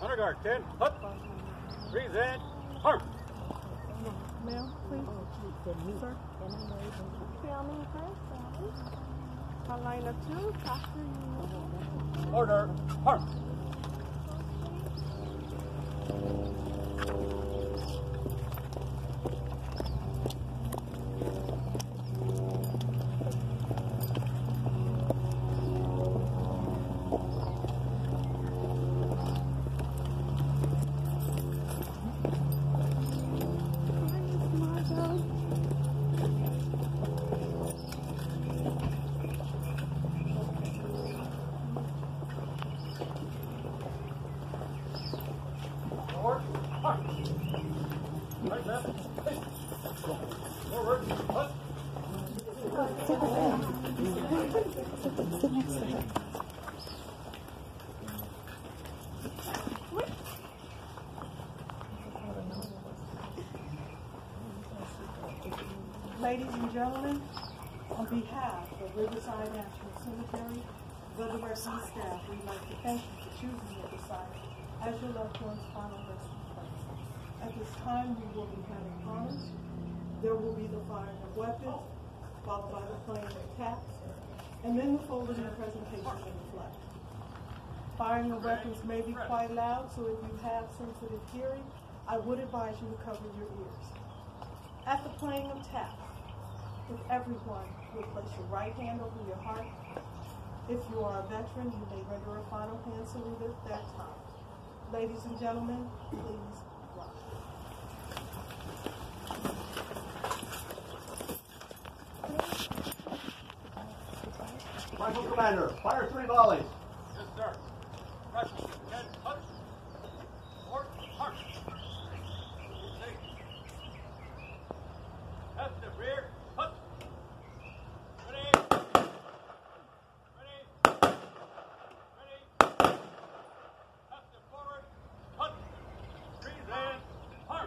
Honor guard, 10, hut. Present, arm. Ma'am, please. Sir. Family first, family. Line of 2, after you. Order, arm. Right left. Forward. Hut. Sit next to her. Ladies and gentlemen, on behalf of Riverside National Cemetery, the rest of the staff, we'd like to thank you for choosing Riverside as your loved one's final resting place. At this time, we will be having honors. There will be the firing of weapons, followed by the playing of taps, and then the folding and presentation of the flag. Firing of weapons may be quite loud, so if you have sensitive hearing, I would advise you to cover your ears. At the playing of taps, if everyone will place your right hand over your heart. If you are a veteran, you may render a final hand salute at that time. Ladies and gentlemen, please rise. Rifle commander, fire 3 volleys. Yes, sir. Rifle 10, hut. Forward, march. Left to rear, hut. Ready. Ready. Ready. Left to forward, hut. Present, arm.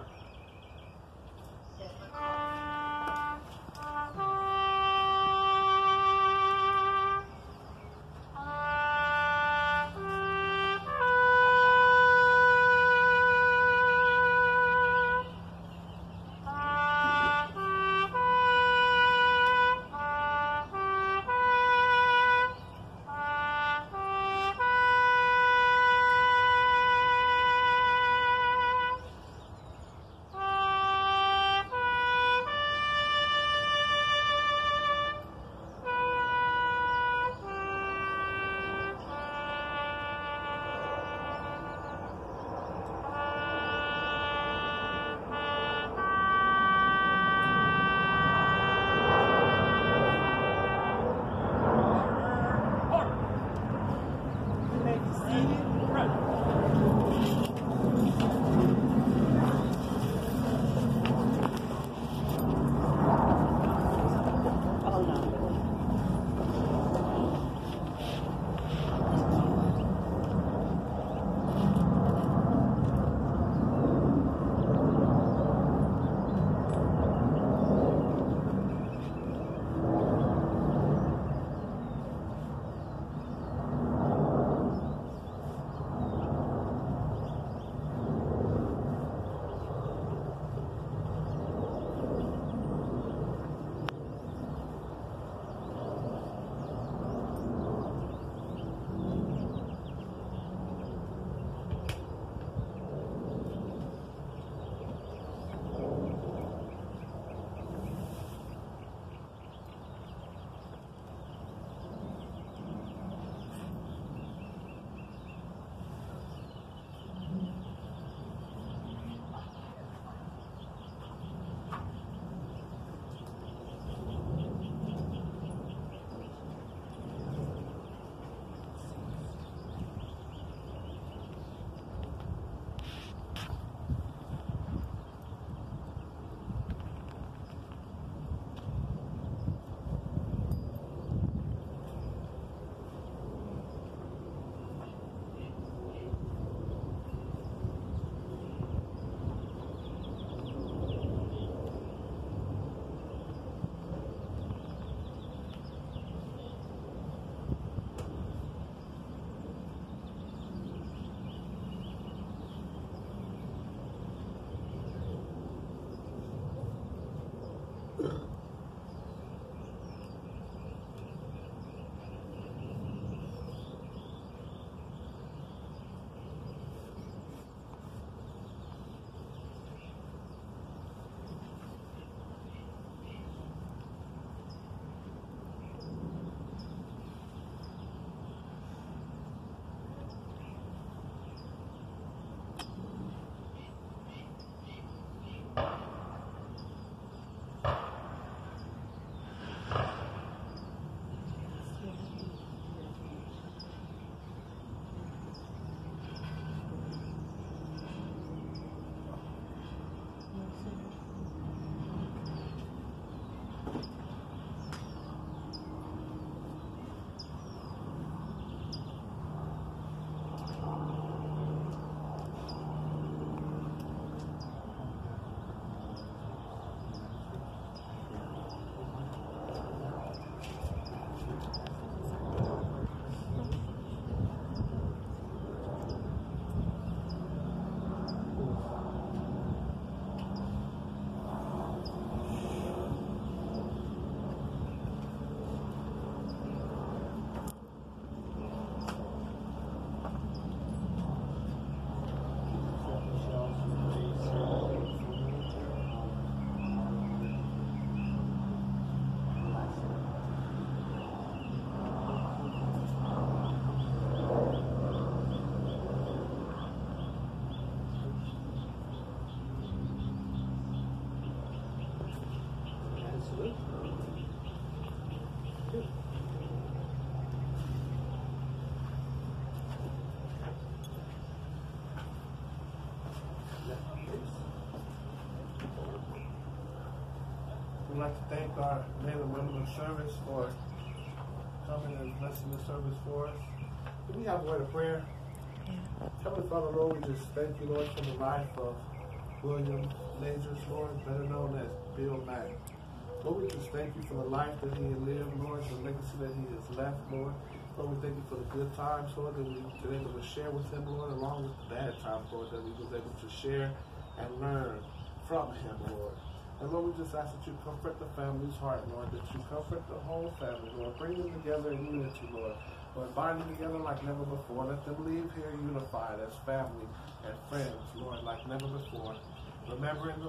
like to thank our men and women of service for coming and blessing the service for us. Do we have a word of prayer? Heavenly Father, Lord, we just thank you, Lord, for the life of William Majors, Lord, better known as Bill Mack. Lord, we just thank you for the life that he lived, Lord, the legacy that he has left, Lord. Lord, we thank you for the good times, Lord, that we've been able to share with him, Lord, along with the bad times, Lord, that we was able to share and learn from him, Lord. And Lord, we just ask that you comfort the family's heart, Lord, that you comfort the whole family, Lord. Bring them together in unity, Lord. Lord, bind them together like never before. Let them leave here unified as family and friends, Lord, like never before. Remembering the